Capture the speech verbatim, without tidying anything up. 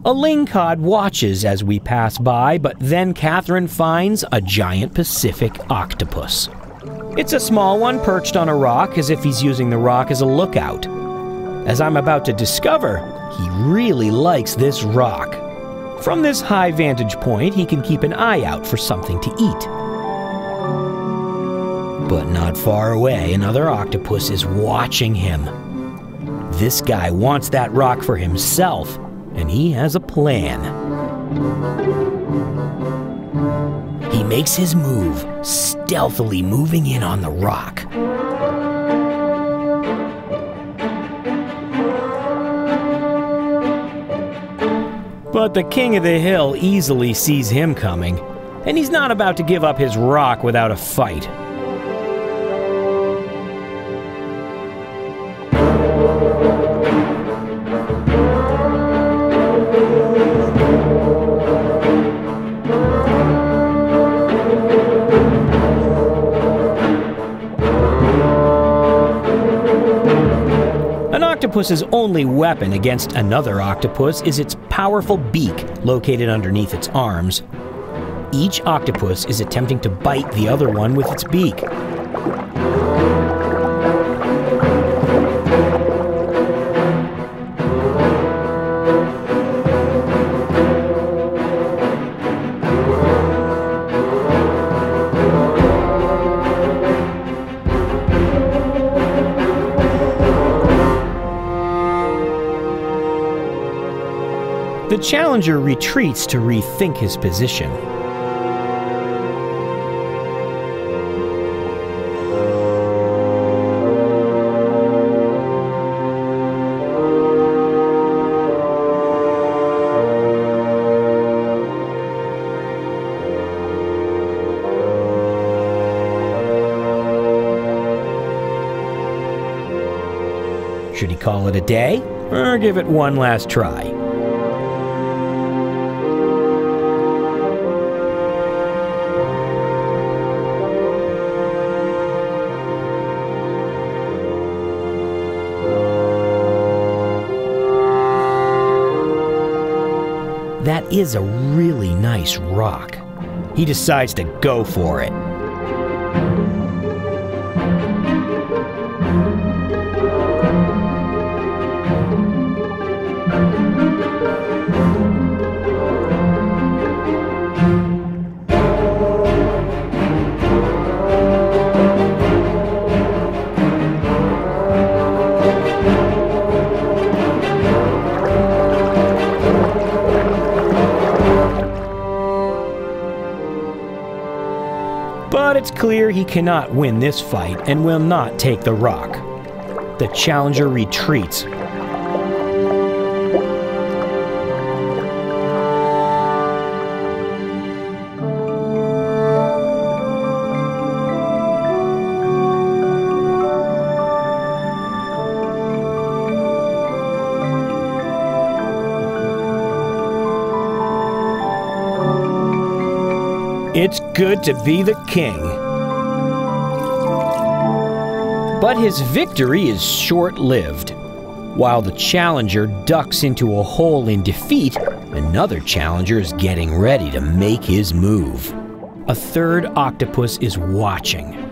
A lingcod watches as we pass by, but then Catherine finds a giant Pacific octopus. It's a small one perched on a rock as if he's using the rock as a lookout. As I'm about to discover, he really likes this rock. From this high vantage point, he can keep an eye out for something to eat. But not far away, another octopus is watching him. This guy wants that rock for himself, and he has a plan. He makes his move, stealthily moving in on the rock. But the king of the hill easily sees him coming, and he's not about to give up his rock without a fight. An octopus's only weapon against another octopus is its powerful beak located underneath its arms. Each octopus is attempting to bite the other one with its beak. The challenger retreats to rethink his position. Should he call it a day, or give it one last try? That is a really nice rock. He decides to go for it. But it's clear he cannot win this fight and will not take the rock. The challenger retreats. It's good to be the king. But his victory is short-lived. While the challenger ducks into a hole in defeat, another challenger is getting ready to make his move. A third octopus is watching.